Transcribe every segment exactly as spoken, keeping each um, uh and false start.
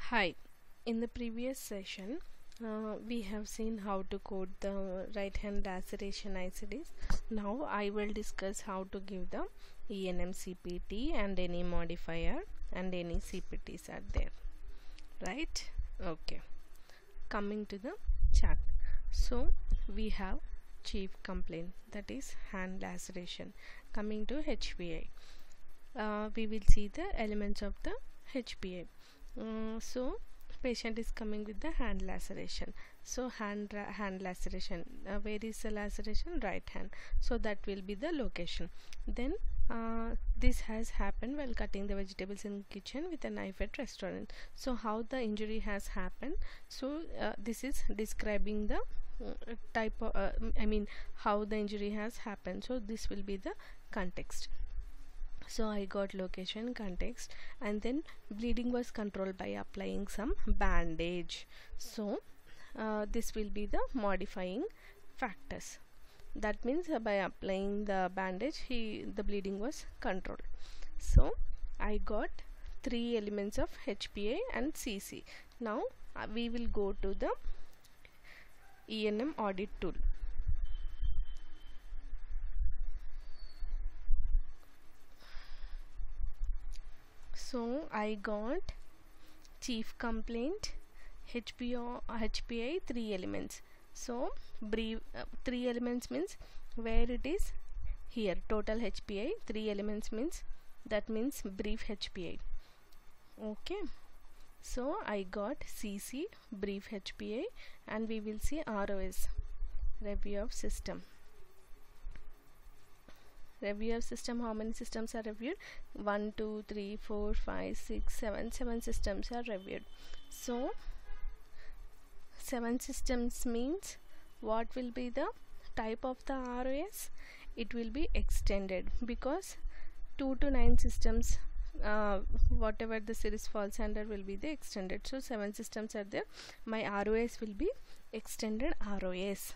Hi, in the previous session, uh, we have seen how to code the right hand laceration I C Ds. Now I will discuss how to give the E N M C P T and any modifier and any C P Ts are there, right? Okay, coming to the chart. So we have chief complaint, that is hand laceration. Coming to H P I, uh, we will see the elements of the H P I. Uh, so patient is coming with the hand laceration. So hand hand laceration, uh, where is the laceration? Right hand, so that will be the location. Then uh, this has happened while cutting the vegetables in kitchen with a knife at restaurant. So how the injury has happened? So uh, this is describing the uh, type of uh, I mean how the injury has happened. So this will be the context. So I got location, context, and then bleeding was controlled by applying some bandage. So uh, this will be the modifying factors. That means uh, by applying the bandage, he the bleeding was controlled. So I got three elements of H P I and C C. Now uh, we will go to the E N M audit tool. So I got chief complaint, H P O, H P I, three elements. So brief uh, three elements means where it is here. Total H P I three elements means that means brief H P I. Okay. So I got C C, brief H P I, and we will see R O S, review of system. Review of system, how many systems are reviewed? one, two, three, four, five, six, seven. seven systems are reviewed. So seven systems means what will be the type of the R O S? It will be extended, because two to nine systems, uh, whatever the series falls under will be the extended. So seven systems are there. My R O S will be extended R O S.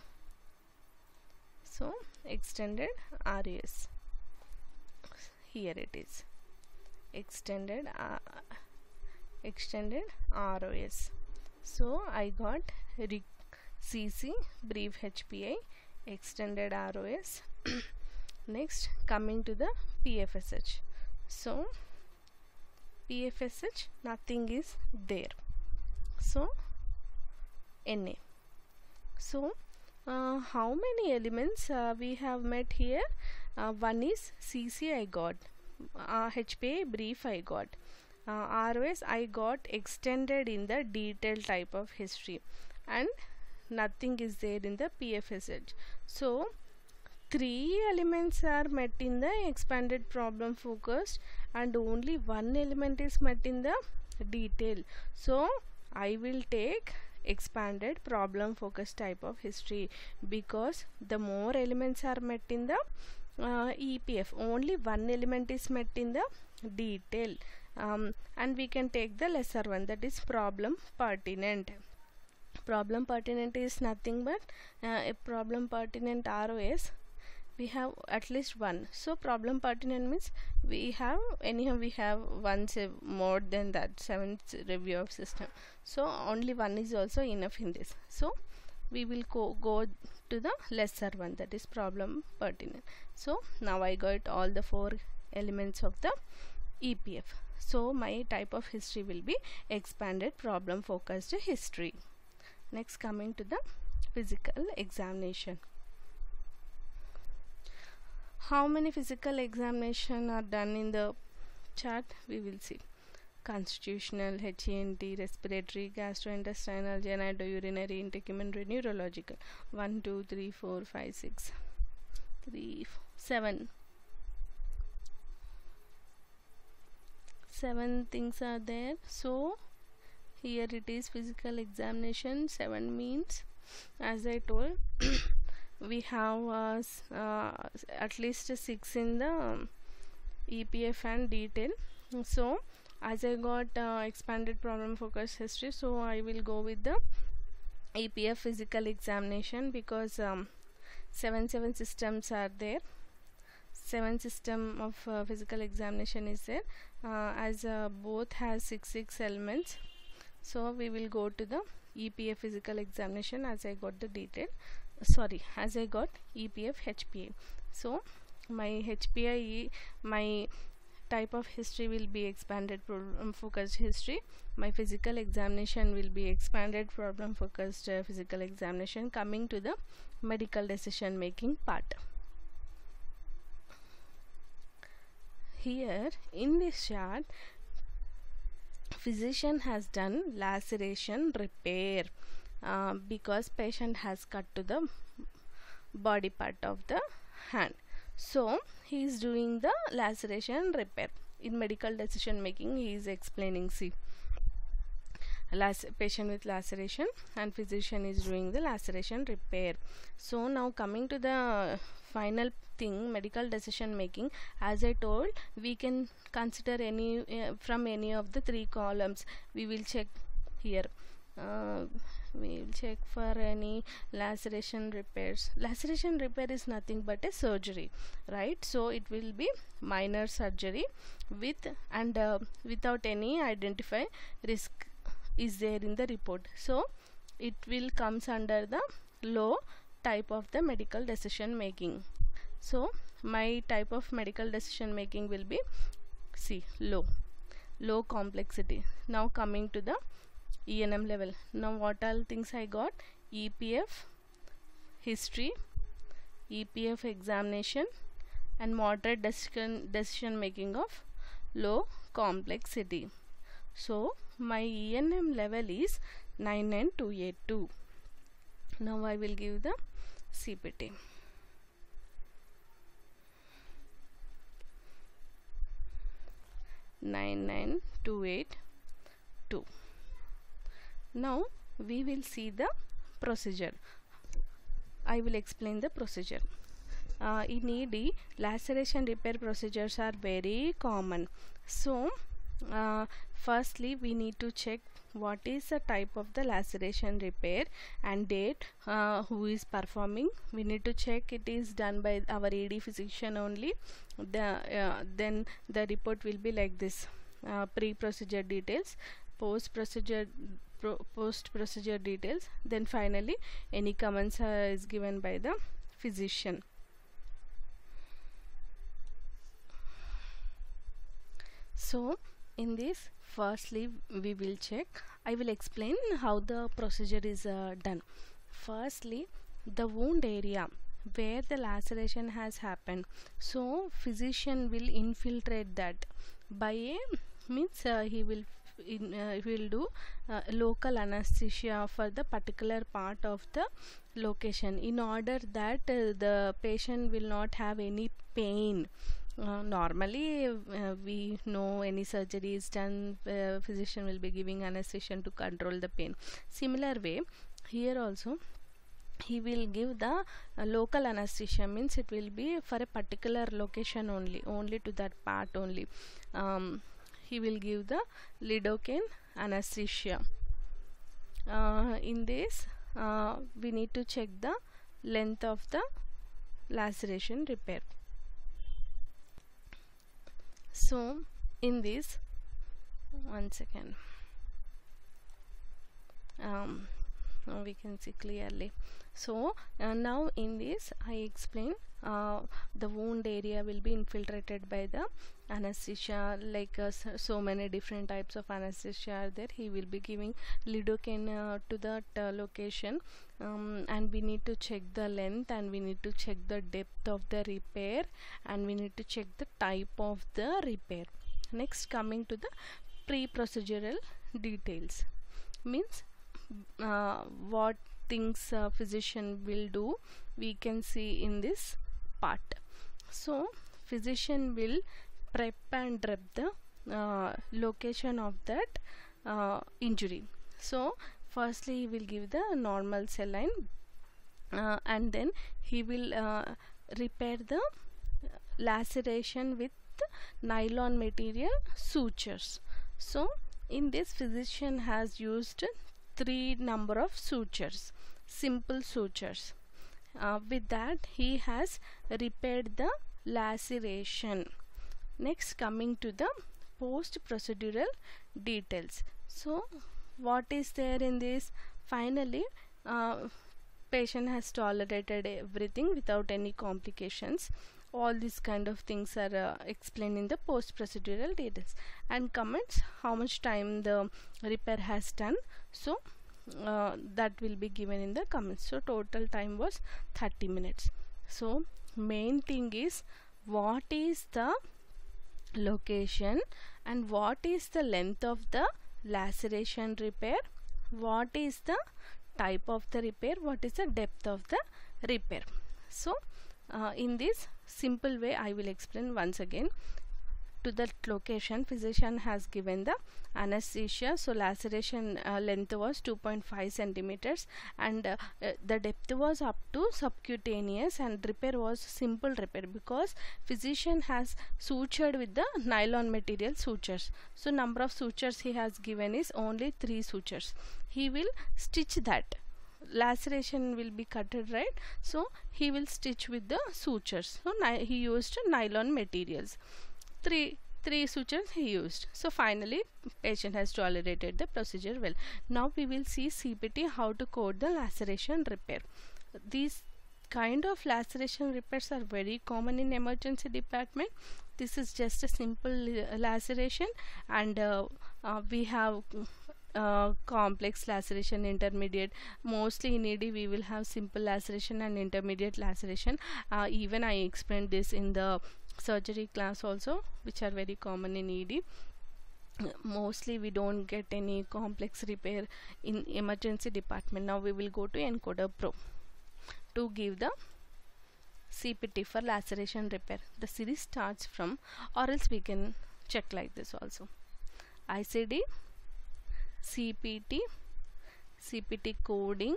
So extended R O S. Here it is, extended uh, extended R O S. So I got C C, brief H P I, extended R O S. Next, coming to the P F S H. So P F S H, nothing is there. So N A. So uh, how many elements uh, we have met here? Uh, one is C C I got, uh, H P I brief I got, uh, R O S I got extended in the detailed type of history, and nothing is there in the P F S H. So three elements are met in the expanded problem focused, and only one element is met in the detail. So I will take expanded problem focused type of history, because the more elements are met in the uh, E P F, only one element is met in the detail, um, and we can take the lesser one, that is problem pertinent. Problem pertinent is nothing but uh, a problem pertinent R O S. We have at least one. So problem pertinent means we have anyhow we have one say more than that seventh review of system. So only one is also enough in this. So we will go, go to the lesser one, that is problem pertinent. So now I got all the four elements of the E P F. So my type of history will be expanded problem focused history. Next, coming to the physical examination. How many physical examination are done in the chart? We will see. Constitutional, H E N T, respiratory, gastrointestinal, genitourinary, integumentary, neurological. one, two, three, four, five, six, three, four, seven. Seven things are there. So here it is physical examination. Seven means, as I told, we have uh, uh, at least six in the um, E P F and detail. So as I got uh, expanded problem focused history, so I will go with the E P F physical examination, because um, seven seven systems are there. Seven system of uh, physical examination is there, uh, as uh, both has six six elements. So we will go to the E P A physical examination as I got the detail. Sorry, as I got E P F H P A. So my H P A, my type of history will be expanded problem focused history. My physical examination will be expanded problem focused uh, physical examination. Coming to the medical decision making part. Here in this chart, physician has done laceration repair uh, because patient has cut to the body part of the hand. So he is doing the laceration repair. In medical decision making, he is explaining, see, Lac patient with laceration and physician is doing the laceration repair. So now coming to the final thing, medical decision making, as I told, we can consider any uh, from any of the three columns. We will check here. Uh, we will check for any laceration repairs. Laceration repair is nothing but a surgery, right? So it will be minor surgery with and uh, without any identify risk is there in the report. So it will comes under the low type of the medical decision making. So my type of medical decision making will be C, low low complexity. Now coming to the E N M level. Now what all things I got? E P F history, E P F examination, and moderate decision decision making of low complexity. So my E N M level is nine nine two eight two. Now I will give the C P T. nine nine two eight two. Now we will see the procedure. I will explain the procedure. Uh, in E D, laceration repair procedures are very common. So uh, firstly we need to check what is the type of the laceration repair and date, uh, who is performing. We need to check it is done by our E D physician only. The uh, then the report will be like this: uh, pre-procedure details, post-procedure pro post-procedure details, then finally any comments uh, is given by the physician. So in this, firstly we will check. I will explain how the procedure is uh, done. Firstly, the wound area where the laceration has happened, so physician will infiltrate that by a means uh, he will in uh, he will do uh, local anesthesia for the particular part of the location, in order that uh, the patient will not have any pain. Uh, normally uh, we know any surgery is done, uh, physician will be giving anesthesia to control the pain. Similar way here also he will give the uh, local anesthesia, means it will be for a particular location only, only to that part only. Um, he will give the lidocaine anesthesia. Uh, in this uh, we need to check the length of the laceration repair. So in this, one second, um, now we can see clearly. So uh, now in this I explain uh, the wound area will be infiltrated by the anesthesia, like uh, so, so many different types of anesthesia are there. He will be giving lidocaine uh, to that uh, location, um, and we need to check the length, and we need to check the depth of the repair, and we need to check the type of the repair. Next, coming to the pre-procedural details, means uh, what things uh, physician will do, we can see in this part. So physician will prep and rep the uh, location of that uh, injury. So firstly he will give the normal saline, uh, and then he will uh, repair the laceration with nylon material sutures. So in this, physician has used three number of sutures, simple sutures. Uh, with that he has repaired the laceration. Next, coming to the post procedural details. So what is there in this? Finally, uh, patient has tolerated everything without any complications. All these kind of things are uh, explained in the post procedural details, and comments how much time the repair has done. So uh, that will be given in the comments. So total time was thirty minutes. So main thing is, what is the location and what is the length of the laceration repair, what is the type of the repair, what is the depth of the repair. So uh, in this simple way I will explain once again. To that location, physician has given the anesthesia. So laceration uh, length was two point five centimeters, and uh, uh, the depth was up to subcutaneous, and repair was simple repair because physician has sutured with the nylon material sutures. So number of sutures he has given is only three sutures. He will stitch that. Laceration will be cutted, right? So he will stitch with the sutures. So he used nylon materials. Three three sutures he used. So finally patient has tolerated the procedure well. Now we will see C P T how to code the laceration repair. These kind of laceration repairs are very common in emergency department. This is just a simple uh, laceration, and uh, uh, we have Uh, complex laceration, intermediate. Mostly in E D we will have simple laceration and intermediate laceration. Uh, even I explained this in the surgery class also, which are very common in E D. Mostly we don't get any complex repair in emergency department. Now we will go to Encoder Pro to give the C P T for laceration repair. The series starts from, or else we can check like this also. I C D, C P T, C P T coding,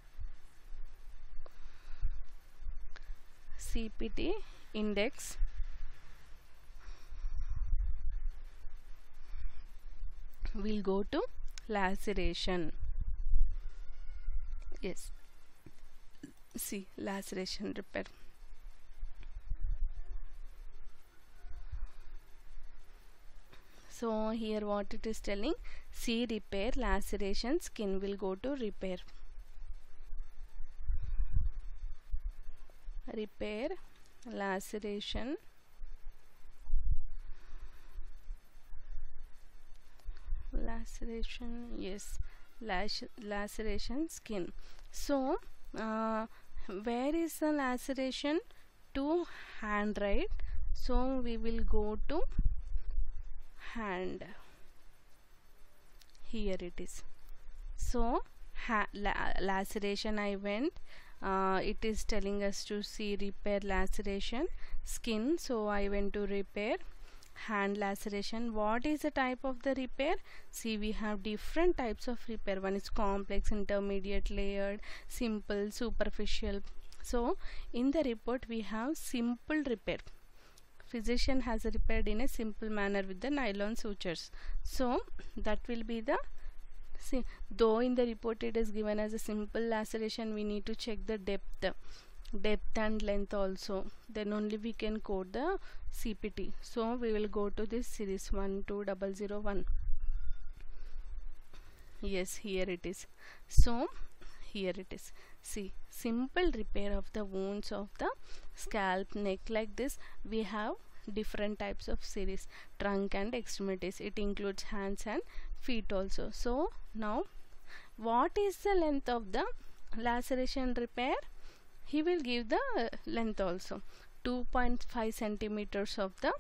C P T index, we'll go to laceration. Yes, see, laceration repair. So here what it is telling, C repair, laceration, skin, will go to repair. Repair, laceration, laceration, yes, lash, laceration, skin. So uh, where is the laceration? To hand, right? So we will go to hand. Here it is. So ha la laceration I went. Uh, it is telling us to see repair, laceration, skin. So I went to repair. Hand laceration. What is the type of the repair? See, we have different types of repair. One is complex, intermediate, layered, simple, superficial. So in the report we have simple repair. Physician has repaired in a simple manner with the nylon sutures. So that will be the, see, though in the report it is given as a simple laceration, we need to check the depth depth and length also, then only we can code the C P T. So we will go to this series one two zero zero one. Yes, here it is. So here it is. See, simple repair of the wounds of the scalp, neck, like this. We have different types of series, trunk and extremities. It includes hands and feet also. So now what is the length of the laceration repair? He will give the uh, length also, two point five centimeters of the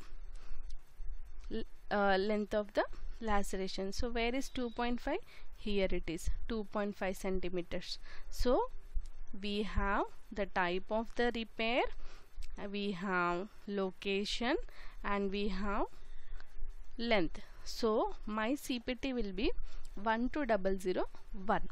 uh, length of the laceration. So where is two point five? Here it is, two point five centimeters. So we have the type of the repair, we have location, and we have length. So my C P T will be one two zero zero one.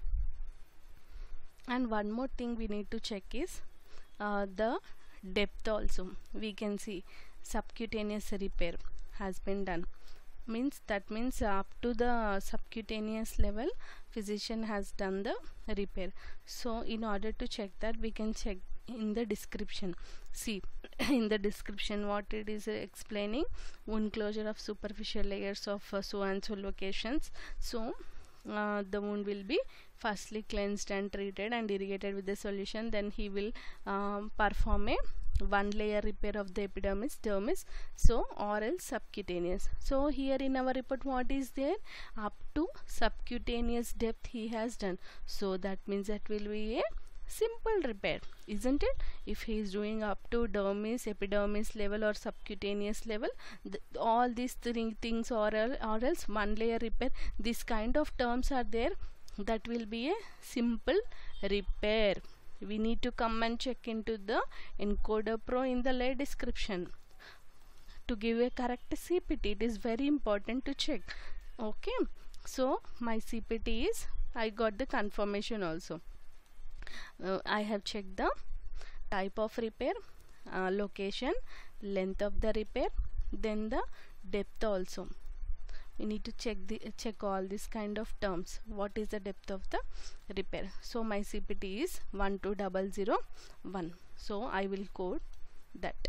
And one more thing we need to check is uh, the depth also. We can see subcutaneous repair has been done. Means that means up to the subcutaneous level physician has done the repair. So in order to check that, we can check in the description. See, in the description what it is uh, explaining, wound closure of superficial layers of uh, so and so locations. So uh, the wound will be firstly cleansed and treated and irrigated with the solution. Then he will um, perform a one layer repair of the epidermis, dermis, so or else subcutaneous. So here in our report, what is there? Up to subcutaneous depth he has done. So that means that will be a simple repair, isn't it? If he is doing up to dermis, epidermis level or subcutaneous level, th all these three things or, or else one layer repair, this kind of terms are there, that will be a simple repair. We need to come and check into the Encoder Pro in the lay description to give a correct C P T. It is very important to check. Okay, so my C P T is, I got the confirmation also. uh, I have checked the type of repair, uh, location, length of the repair, then the depth also. We need to check the check all these kind of terms. What is the depth of the repair? So my C P T is one two zero zero one. So I will code that.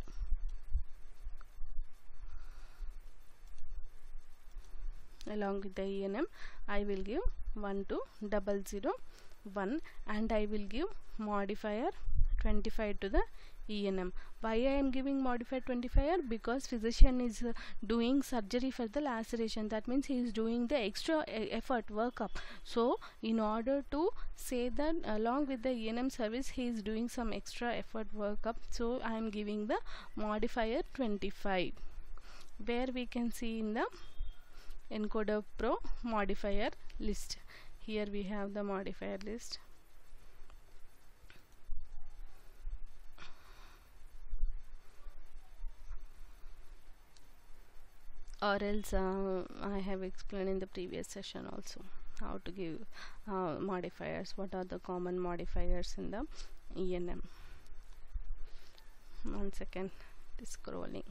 Along with the E N M, I will give one two zero zero one and I will give modifier twenty-five to the E N M. Why I am giving modifier twenty-five? Because physician is uh, doing surgery for the laceration. That means he is doing the extra uh, effort workup. So in order to say that along with the E N M service he is doing some extra effort workup, so I am giving the modifier twenty-five, where we can see in the Encoder Pro modifier list. Here we have the modifier list. Or else uh, I have explained in the previous session also how to give uh, modifiers. What are the common modifiers in the E N M? One second, it is scrolling.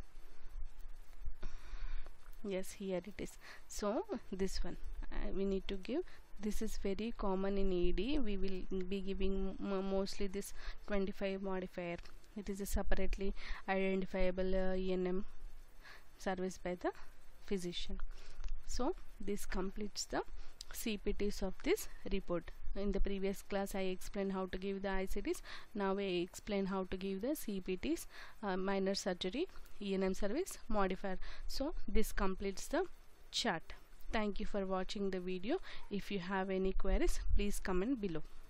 Yes, here it is. So this one uh, we need to give. This is very common in E D. We will be giving mostly this twenty-five modifier. It is a separately identifiable uh, E N M service by the physician. So this completes the C P Ts of this report. In the previous class I explained how to give the I C Ts. Now I explain how to give the C P Ts, uh, minor surgery, E N M service, modifier. So this completes the chart. Thank you for watching the video. If you have any queries, please comment below.